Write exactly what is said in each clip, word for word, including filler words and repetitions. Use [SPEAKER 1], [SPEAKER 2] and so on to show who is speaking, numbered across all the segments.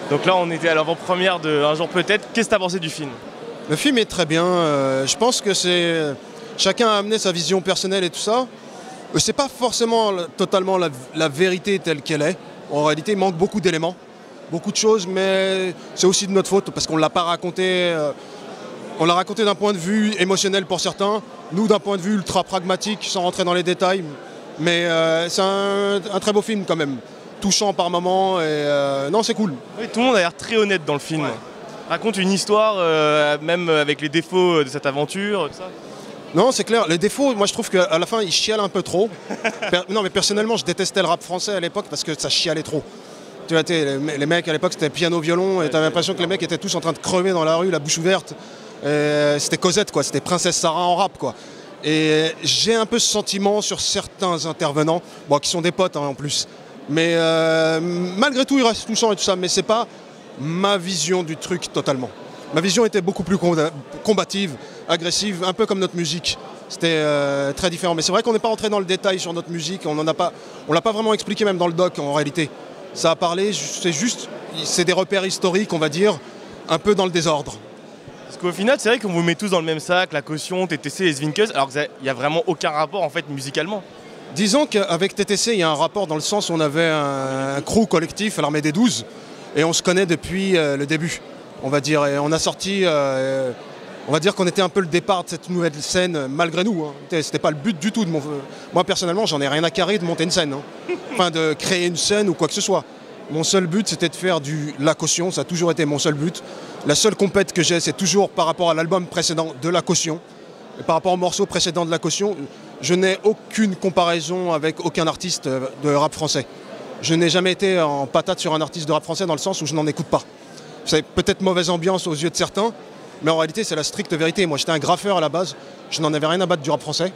[SPEAKER 1] Donc là, on était à l'avant-première de Un jour peut-être. Qu'est-ce que tu as pensé du film?
[SPEAKER 2] Le film est très bien. Euh, je pense que c'est chacun a amené sa vision personnelle et tout ça. Euh, c'est pas forcément totalement la, la vérité telle qu'elle est. En réalité, il manque beaucoup d'éléments, beaucoup de choses, mais c'est aussi de notre faute parce qu'on l'a pas raconté. Euh, on l'a raconté d'un point de vue émotionnel pour certains, nous d'un point de vue ultra pragmatique, sans rentrer dans les détails. Mais euh, c'est un, un très beau film quand même, touchant par moments. Et euh, non, c'est cool.
[SPEAKER 1] Oui, tout le monde a l'air très honnête dans le film.
[SPEAKER 2] Ouais.
[SPEAKER 1] Raconte une histoire, euh, même avec les défauts de cette aventure, tout ça.
[SPEAKER 2] Non, c'est clair. Les défauts, moi je trouve qu'à la fin, ils chialent un peu trop. Per non, mais personnellement, je détestais le rap français à l'époque parce que ça chialait trop. Tu vois, les, les mecs à l'époque, c'était piano-violon et t'avais l'impression que les mecs étaient tous en train de crever dans la rue, la bouche ouverte. C'était Cosette, quoi. C'était Princesse Sarah en rap, quoi. Et j'ai un peu ce sentiment sur certains intervenants, bon, qui sont des potes hein, en plus. Mais euh, malgré tout, ils restent touchants et tout ça. Mais c'est pas ma vision du truc totalement. Ma vision était beaucoup plus combative, agressive, un peu comme notre musique. C'était euh, très différent. Mais c'est vrai qu'on n'est pas rentré dans le détail sur notre musique. On ne pas, on l'a pas vraiment expliqué même dans le doc en réalité. Ça a parlé, c'est juste, c'est des repères historiques, on va dire, un peu dans le désordre.
[SPEAKER 1] Parce qu'au final, c'est vrai qu'on vous met tous dans le même sac, la caution, T T C et Zwinkels, alors qu'il n'y a vraiment aucun rapport en fait musicalement.
[SPEAKER 2] Disons qu'avec T T C, il y a un rapport dans le sens où on avait un, un crew collectif à l'Armée des douze et on se connaît depuis euh, le début, on va dire. Et on a sorti, euh, on va dire qu'on était un peu le départ de cette nouvelle scène malgré nous. Hein. C'était pas le but du tout de mon... Moi personnellement, j'en ai rien à carrer de monter une scène, hein. Enfin de créer une scène ou quoi que ce soit. Mon seul but, c'était de faire du La Caution, ça a toujours été mon seul but. La seule compète que j'ai, c'est toujours par rapport à l'album précédent de La Caution. Et par rapport au morceau précédent de La Caution, je n'ai aucune comparaison avec aucun artiste de rap français. Je n'ai jamais été en patate sur un artiste de rap français dans le sens où je n'en écoute pas. C'est peut-être mauvaise ambiance aux yeux de certains, mais en réalité, c'est la stricte vérité. Moi, j'étais un graffeur à la base, je n'en avais rien à battre du rap français.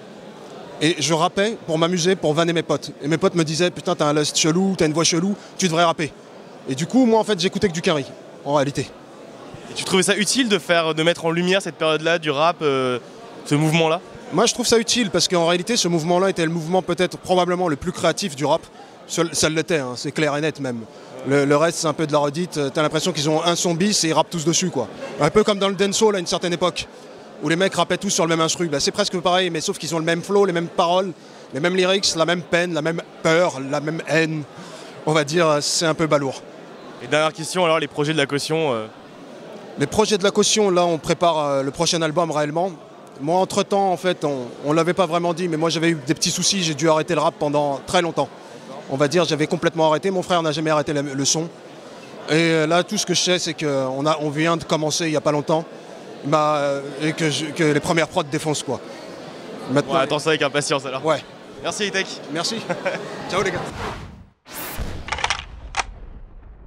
[SPEAKER 2] Et je rappais pour m'amuser, pour vanner mes potes. Et mes potes me disaient, putain, t'as un lust chelou, t'as une voix chelou, tu devrais rapper. Et du coup, moi, en fait, j'écoutais que du Quinry, en réalité.
[SPEAKER 1] Et tu trouvais ça utile de, faire, de mettre en lumière cette période-là du rap, euh, ce mouvement-là?
[SPEAKER 2] Moi, je trouve ça utile parce qu'en réalité, ce mouvement-là était le mouvement peut-être probablement le plus créatif du rap. Ça l'était, hein, c'est clair et net même. Le, le reste, c'est un peu de la redite. T'as l'impression qu'ils ont un son bis et ils rappent tous dessus, quoi. Un peu comme dans le dancehall à une certaine époque, où les mecs rappaient tous sur le même instru. Bah, c'est presque pareil, mais sauf qu'ils ont le même flow, les mêmes paroles, les mêmes lyrics, la même peine, la même peur, la même haine. On va dire, c'est un peu balourd.
[SPEAKER 1] Et dernière question, alors, les projets de La Caution euh...
[SPEAKER 2] Les projets de La Caution, là, on prépare euh, le prochain album réellement. Moi, entre-temps, en fait, on ne l'avait pas vraiment dit, mais moi, j'avais eu des petits soucis. J'ai dû arrêter le rap pendant très longtemps. On va dire, j'avais complètement arrêté. Mon frère n'a jamais arrêté le, le son. Et là, tout ce que je sais, c'est qu'on on vient de commencer il n'y a pas longtemps. Bah, et que, je, que les premières prods défoncent, quoi.
[SPEAKER 1] Maintenant, ouais, attends ça avec impatience, alors.
[SPEAKER 2] Ouais.
[SPEAKER 1] Merci, Itek.
[SPEAKER 2] Merci. Ciao, les gars.